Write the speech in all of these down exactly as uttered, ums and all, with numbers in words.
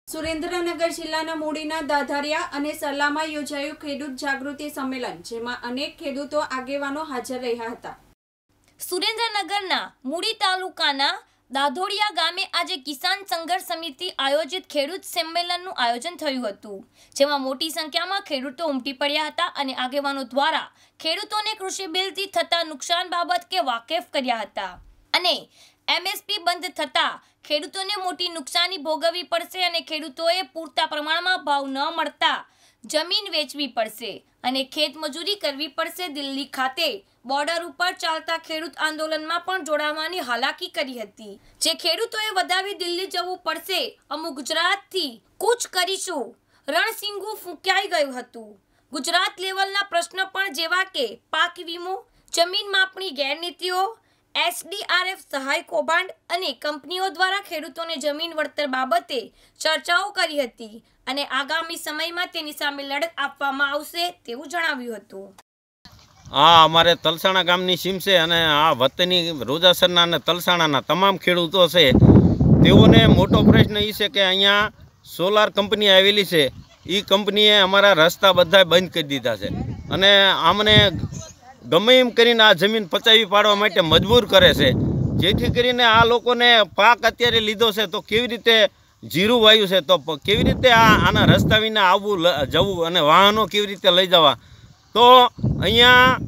સુરેન્દ્રનગર જિલ્લાના મૂડીના દાધારિયા અને સલામાં યોજાયું ખેડૂત જાગૃતિ સંમેલન, જેમાં અનેક ખેડૂતો આગેવાનો હાજર રહ્યા હતા. સુરેન્દ્રનગરના મૂડી તાલુકાના દાધોડિયા ગામે આજે કિસાન સંઘર્ષ સમિતિ આયોજિત ખેડૂત સંમેલનનું આયોજન થયું હતું, જેમાં મોટી સંખ્યામાં ખેડૂતો ઉમટી પડ્યા હતા અને આગેવાનો દ્વારા ખેડૂતોને કૃષિ બિલથી થતા નુકસાન બાબતે વાકેફ કર્યા હતા અને એમએસપી બંધ થતા ખેડૂતોને મોટી નુકસાની ભોગવવી પડશે અને ખેડૂતોએ પૂરતા પ્રમાણમાં ભાવ ન મળતા જમીન વેચવી પડશે અને ખેત મજૂરી કરવી પડશે. દિલ્હી ખાતે બોર્ડર ઉપર ચાલતા ખેડૂત આંદોલનમાં પણ જોડાવાની હાલાકી કરી હતી, જે ખેડૂતોએ વધાવી દિલ્હી જવું પડશે. અમુ ગુજરાતથી કૂચ કરીશું રણસિંગુ ફૂંકાઈ ગયું હતું. ગુજરાત લેવલના પ્રશ્નો પણ જેવા કે પાક વીમો, જમીન માપણી ગેરનીતિઓ, એસડીઆરએફ સહાય કૌભાંડ અને કંપનીઓ દ્વારા ખેડૂતોને જમીન વળતર બાબતે ચર્ચાઓ કરી હતી અને આગામી સમયમાં તેની સામે લડત આપવામાં આવશે તેવું જણાવ્યું હતું. આ અમારે તલસાણા ગામની સીમ છે અને આ વતની રોજાસરના અને તલસાણાના તમામ ખેડૂતો છે, તેઓને મોટો પ્રશ્ન એ છે કે અહીંયા સોલાર કંપની આવેલી છે, એ કંપનીએ અમારા રસ્તા બધા બંધ કરી દીધા છે અને અમને ગમે એમ કરીને આ જમીન પચાવી પાડવા માટે મજબૂર કરે છે, જેથી કરીને આ લોકોને પાક અત્યારે લીધો છે તો કેવી રીતે જીરું વાયું છે, તો કેવી રીતે આ આના રસ્તા વિના આવવું જવું અને વાહનો કેવી રીતે લઈ જવા. તો અહીંયા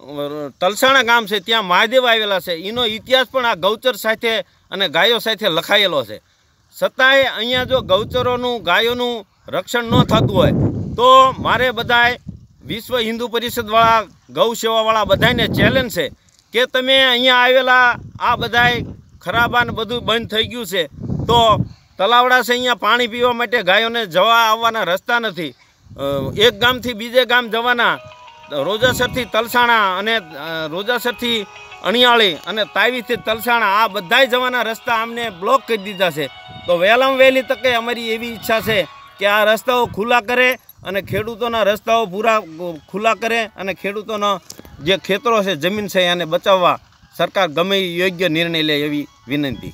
તલસાણા ગામ છે, ત્યાં મહાદેવ આવેલા છે, એનો ઇતિહાસ પણ આ ગૌચર સાથે અને ગાયો સાથે લખાયેલો છે. છતાંય અહીંયા જો ગૌચરોનું ગાયોનું રક્ષણ ન થતું હોય તો મારે બધાય વિશ્વ હિન્દુ પરિષદવાળા ગૌ સેવાવાળા બધાને ચેલેન્જ છે કે તમે અહીંયા આવેલા આ બધાય ખરાબાને બધું બંધ થઈ ગયું છે, તો તલાવડા છે, અહીંયા પાણી પીવા માટે ગાયોને જવા આવવાના રસ્તા નથી. એક ગામથી બીજે ગામ જવાના, રોજાસરથી તલસાણા અને રોજાસરથી અણિયાળી અને તાવીથી તલસાણા આ બધાય જવાના રસ્તા અમને બ્લોક કરી દીધા છે. તો વહેલામાં વહેલી તકે અમારી એવી ઈચ્છા છે કે આ રસ્તાઓ ખુલ્લા કરે અને ખેડૂતોના રસ્તાઓ પૂરા ખુલ્લા કરે અને ખેડૂતોના જે ખેતરો છે, જમીન છે, એને બચાવવા સરકાર ગમે યોગ્ય નિર્ણય લે એવી વિનંતી.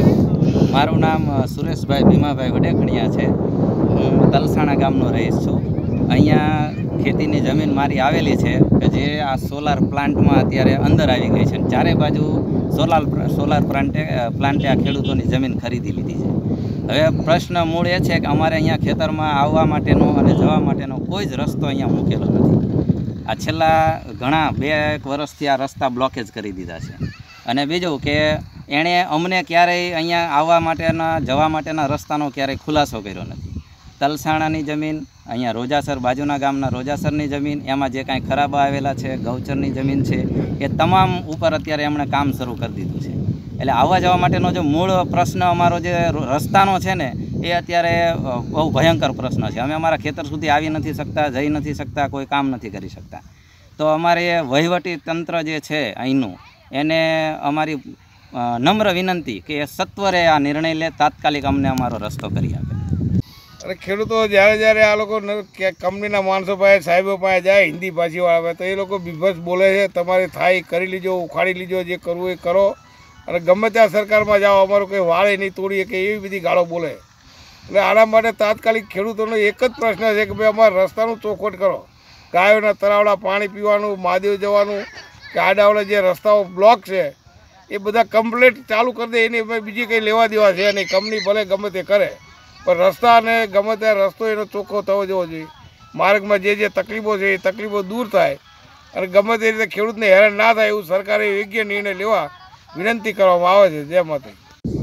મારું નામ સુરેશભાઈ ભીમાભાઈ વડેખણિયા છે. હું તલસાણા ગામનો રહીશ છું. અહીંયા ખેતીની જમીન મારી આવેલી છે કે જે આ સોલાર પ્લાન્ટમાં અત્યારે અંદર આવી ગઈ છે. ચારે બાજુ સોલાર સોલાર પ્લાન્ટે પ્લાન્ટે આ ખેડૂતોની જમીન ખરીદી લીધી છે. હવે પ્રશ્ન મૂળ એ છે કે અમારે અહીંયા ખેતરમાં આવવા માટેનો અને જવા માટેનો કોઈ જ રસ્તો અહીંયા મૂકેલો નથી. આ છેલ્લા ઘણા બે એક વર્ષથી આ રસ્તા બ્લોકેજ કરી દીધા છે. અને બીજું કે એણે અમને ક્યારેય અહીંયા આવવા માટેના જવા માટેના રસ્તાનો ક્યારેય ખુલાસો કર્યો નથી. તલસાણાની જમીન, અહીંયા રોજાસર બાજુના ગામના રોજાસરની જમીન, એમાં જે કાંઈ ખરાબ આવેલા છે, ગૌચરની જમીન છે, એ તમામ ઉપર અત્યારે એમણે કામ શરૂ કરી દીધું છે. એટલે આવવા જવા માટેનો જે મૂળ પ્રશ્ન અમારો જે રસ્તાનો છે ને, એ અત્યારે બહુ ભયંકર પ્રશ્ન છે. અમે અમારા ખેતર સુધી આવી નથી શકતા, જઈ નથી શકતા, કોઈ કામ નથી કરી શકતા. તો અમારે વહીવટી તંત્ર જે છે અહીંનું, એને અમારી નમ્ર વિનંતી કે એ સત્વરે આ નિર્ણય લે, તાત્કાલિક અમને અમારો રસ્તો કરી આપે. અરે ખેડૂતો જ્યારે જ્યારે આ લોકો કંપનીના માણસો પાસે, સાહેબો પાસે જાય, હિન્દી ભાષીવાળા, તો એ લોકો બીભત્સ બોલે છે, તમારે થાય કરી લીજો, ઉખાડી લીજો, જે કરવું એ કરો, અને ગમે ત્યાં સરકારમાં જાઓ, અમારું કંઈ વાળે નહીં તોડીએ કે એવી બધી ગાળો બોલે. એટલે આના માટે તાત્કાલિક ખેડૂતોનો એક જ પ્રશ્ન છે કે ભાઈ અમારા રસ્તાનું ચોખવટ કરો. ગાયોના તળાવડા પાણી પીવાનું, મહાદેવ જવાનું કે આડાવડા જે રસ્તાઓ બ્લોક છે એ બધા કમ્પ્લીટ ચાલુ કરી દે. એની બીજી કંઈ લેવા દેવા છે નહીં. કંપની ભલે ગમે તે કરે, પણ રસ્તા અને ગમે ત્યાં રસ્તો એનો ચોખ્ખો થવો જવો જોઈએ. માર્ગમાં જે જે તકલીફો છે એ તકલીફો દૂર થાય અને ગમે તે રીતે ખેડૂતને હેરાન ના થાય એવું સરકારે યોગ્ય નિર્ણય લેવા વિનંતી કરવામાં આવે છે. જય માતા.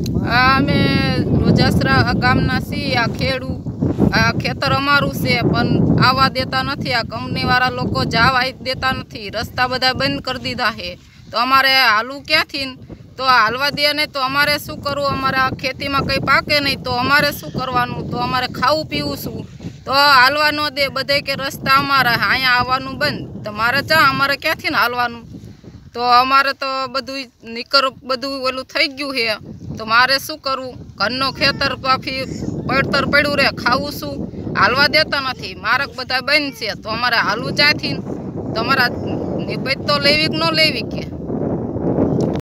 આ અમે રોજાસરા ગામના છીએ. આ ખેડૂ આ ખેતર અમારું છે, પણ આવવા દેતા નથી. આ કંપનીવાળા લોકો જવા દેતા નથી. રસ્તા બધા બંધ કરી દીધા છે. તો અમારે હાલવું ક્યાંથી? તો હાલવા દે ને તો અમારે શું કરવું? અમારે આ ખેતીમાં કંઈ પાકે નહીં તો અમારે શું કરવાનું? તો અમારે ખાવું પીવું શું? તો હાલવા ન દે બધે કે રસ્તા અમારા, અહીંયા આવવાનું બંધ. તો મારે ચા અમારે ક્યાંથી હાલવાનું? તો અમારે તો બધું નીકર બધું ઓલું થઈ ગયું છે. તો મારે શું કરવું? ઘરનો ખેતર પાછી પડતર પડ્યું રહે, ખાવું શું? હાલવા દેતા નથી. મારક બધા બંધ છે. તો અમારે હાલવું ક્યાંથી? તમારા નિબત તો લેવી કે ન લેવી કે